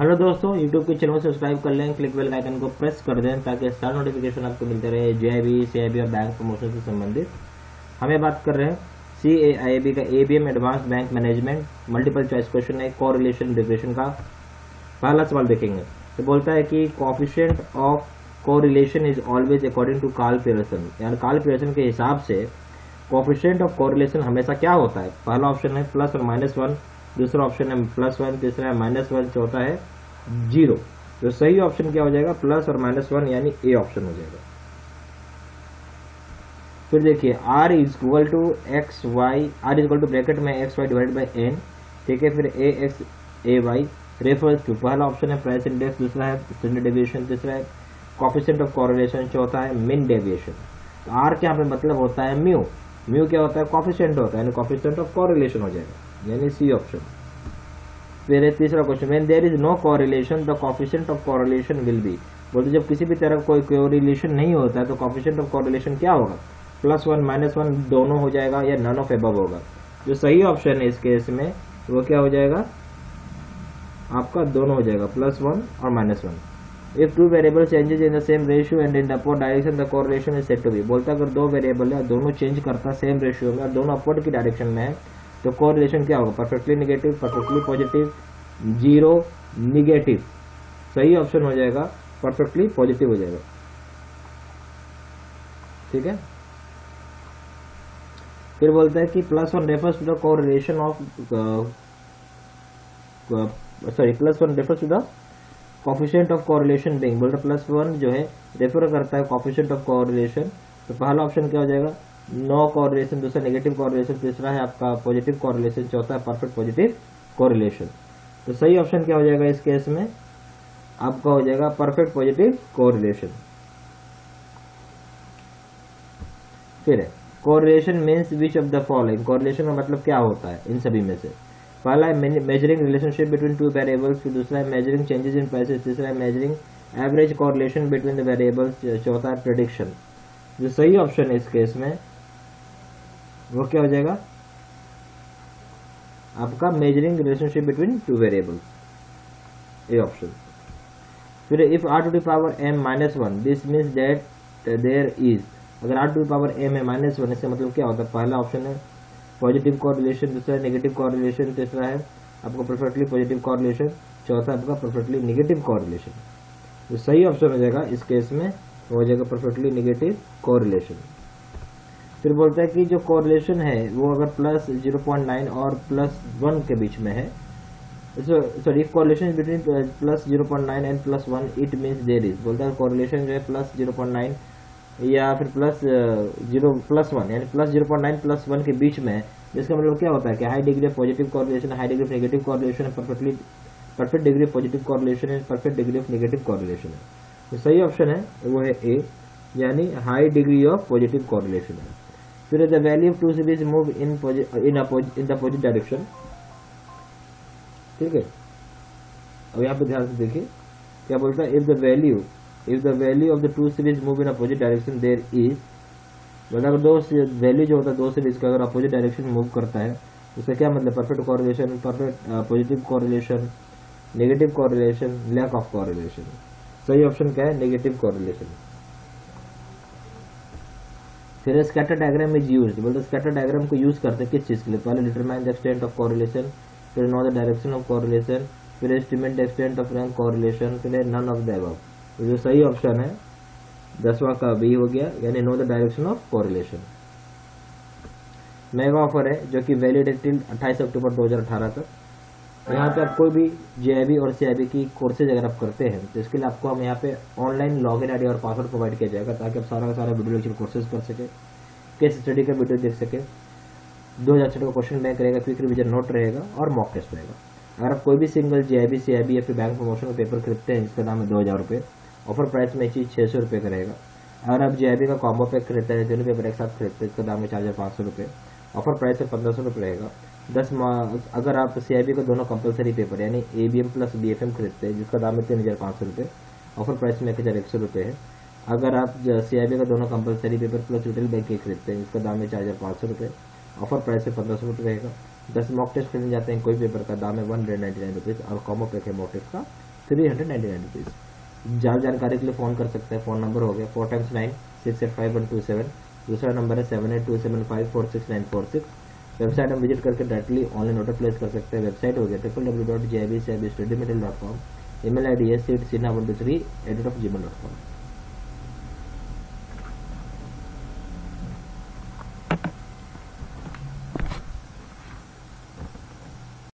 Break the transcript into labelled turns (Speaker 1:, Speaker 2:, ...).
Speaker 1: Hello दोस्तों, YouTube के channel को सब्सक्राइब कर लें, क्लिक बेल आइकन को प्रेस कर दें ताकि सारे नोटिफिकेशन आपको मिलते रहे जेआईबी, सीआईबी और बैंक प्रमोशन से संबंधित। हमें बात कर रहे हैं सीएआईबी का ABM advance bank management multiple choice question है, कोरिलेशन रिग्रेशन का। पहला सवाल देखेंगे तो बोलता है कि coefficient of correlation is always according to Karl Pearson, यानी कार्ल पियर्सन के हिसाब से कोएफिशिएंट ऑफ कोरिलेशन हमेशा क्या होता है। पहला ऑप्शन है प्लस और -1, दूसरा ऑप्शन है +1, तीसरा है -1, चौथा है 0। तो सही ऑप्शन क्या हो जाएगा, प्लस और -1 यानी ए ऑप्शन हो जाएगा। फिर देखिए r is equal to X Y, r is equal to bracket में X Y divide by n, ठीक है। फिर A X A Y refers to, पहला ऑप्शन है प्राइस इंडेक्स, दूसरा है स्टैंडर्ड डेविएशन, तीसरा है कोएफिशिएंट ऑफ कोरिलेशन, चौथा है मीन डेविएशन। तो r के यहाँ पे मतलब होता है म्यू, म्यू क्या होता है, कोएफिशिएंट होता है, यानी कोएफिशिएंट ऑफ कोरिलेशन हो जाएगा, यानी सी ऑप्शन। फिर तीसरा question, when there is no correlation the coefficient of correlation will be, बोलते जब किसी भी तरह कोई कोरिलेशन नहीं होता है तो कोएफिशिएंट ऑफ कोरिलेशन क्या होगा, +1 -1 दोनों हो जाएगा या नन ऑफ एबव होगा। जो सही ऑप्शन है इस केस में वो क्या हो जाएगा, आपका दोनों हो जाएगा, +1 और -1। If two variable changes in the same ratio and in the upward direction the correlation is said to be, बोलता है अगर दो वेरिएबल है दोनों चेंज करता है सेम रेशियो में और दोनों अपवर्ड की डायरेक्शन में है तो कोरिलेशन क्या होगा, perfectly negative, perfectly positive, 0 negative. सही ऑप्शन हो जाएगा परफेक्टली पॉजिटिव हो जाएगा, ठीक है। फिर बोलता है कि +1 refers to the correlation of +1 refers to the coefficient of correlation being, बोलता है +1 जो है रेफर करता है कोएफिशिएंट ऑफ कोरिलेशन। तो पहला ऑप्शन क्या हो जाएगा, नो कोरिलेशन, दूसरा नेगेटिव कोरिलेशन, तीसरा है आपका पॉजिटिव कोरिलेशन, चौथा है परफेक्ट पॉजिटिव कोरिलेशन। तो सही ऑप्शन क्या हो जाएगा इस केस में, आपका हो जाएगा परफेक्ट पॉजिटिव कोरिलेशन। फिर correlation means which of the following, correlation का मतलब क्या होता है इन सभी में से। पहला है measuring relationship between two variables, फिर दूसरा है मेजरिंग चेंजेस इन प्राइसेस, तीसरा है measuring average correlation between the variables, चौथा है प्रेडिक्शन। जो सही ऑप्शन है इस केस में वो क्या हो जाएगा, आपका measuring relationship between two variables, A option. फिर if r to the power m -1 this means that there is, अगर r to the power m है -1 इसका मतलब क्या होता है, पहला ऑप्शन है पॉजिटिव कोरिलेशन, दूसरा है नेगेटिव कोरिलेशन, तीसरा है आपको परफेक्टली पॉजिटिव कोरिलेशन, चौथा आपका परफेक्टली नेगेटिव कोरिलेशन। तो सही ऑप्शन हो जाएगा इस केस में हो जाएगा परफेक्टली नेगेटिव कोरिलेशन। फिर बोलता है कि जो कोरिलेशन है वो अगर +0.9 और +1 के बीच में है, sorry correlation between +0.9 and +1 it means there is, बोलता है कोरिलेशन जो है +0.9 या फिर +1 यानी +0.9 +1 के बीच में है, जिसका मतलब क्या होता है कि high degree of positive correlation, high degree of negative correlation, perfect degree of positive correlation है, perfect degree of negative correlation है। तो सही ऑप्शन है वो है ए, यानी high degree of positive correlation है। फिर the value of two series move in the opposite direction, ठीक है। अब यहाँ पे ध्यान से देखिए क्या बोलता है, if the value of the two series move in opposite direction there is, मतलब अगर दो वैल्यू जो होता है दो सीरीज का अगर अपोजिट डायरेक्शन मूव करता है उसका क्या मतलब, perfect correlation, perfect positive correlation, negative correlation, lack of correlation. सही ऑप्शन क्या है, नेगेटिव कोरिलेशन। फिर स्कैटर डायग्राम इज यूज्ड, बोलते स्कैटर डायग्राम को यूज करते हैं किस चीज के लिए, पहले determine the extent of correlation, फिर know the direction of correlation, फिर estimate the extent of rank correlation, फिर नन ऑफ द अबव। तो जो सही ऑप्शन है 10वां का बी हो गया, यानी know the direction of correlation. Mega offer है जो कि वैलिड टिल 28 अक्टूबर 2018 तक। यहाँ पे आप कोई भी जेआईबी और सीआईबी की कोर्सेज अगर आप करते हैं तो इसके लिए आपको हम यहाँ पे ऑनलाइन लॉगिन आईडी और पासवर्ड प्रोवाइड किया जाएगा ताकि आप सारा का सारा वीडियो लेक्चर कोर्सेज कर सके, केस स्टडी का वीडियो देख सके, 2006 का क्वेश्चन बैंक रहेगा, क्विक रिवीजन नोट रहेगा और मॉक टेस्ट रहेगा। अगर आप कोई भी सिंगल जेआईबी सीआईबी या फिर बैंक प्रमोशन का पेपर खरीदते हैं जिसका दाम है 2000 रुपये, ऑफर प्राइस में चीज 600 रुपये का रहेगा। अगर आप जेआईबी का कॉम्बो पैक खरीदते हैं, दोनों पेपर एक साथ खरीदते हैं, इसका दाम है 4500 रुपये, ऑफर प्राइस में 1500 रुपये रहेगा। अगर आप सीआईबी का दोनों कंपलसरी पेपर यानी एबीएम प्लस बीएफएम खरीदते हैं जिसका दाम है 3500 रुपये, ऑफर प्राइस में 1100 रुपये है। अगर आप सीआईबी का दोनों compulsory paper plus retail bank के खरीदते हैं जिसका दाम है 4500 रुपये, ऑफर प्राइस है 1500 रुपये रहेगा। 10 मॉक टेस्ट करने जाते हैं कोई पेपर का दाम है 199 रुपीज़ और कॉमो पैक है मॉक टेस्ट का 399 रुपीज़। ज़्यादा जानकारी के लिए फ़ोन कर सकते हैं। फ़ोन नंबर हो गया 4 × 9 685 127। दूसरा नंबर है 7827546946। वेबसाइट में विजिट करके डायरेक्टली ऑनलाइन ऑर्डर प्लेस कर सकते हैं। वेबसाइट हो गया www.jibstudymaterial.com। email ID है seedsinha123@gmail.com।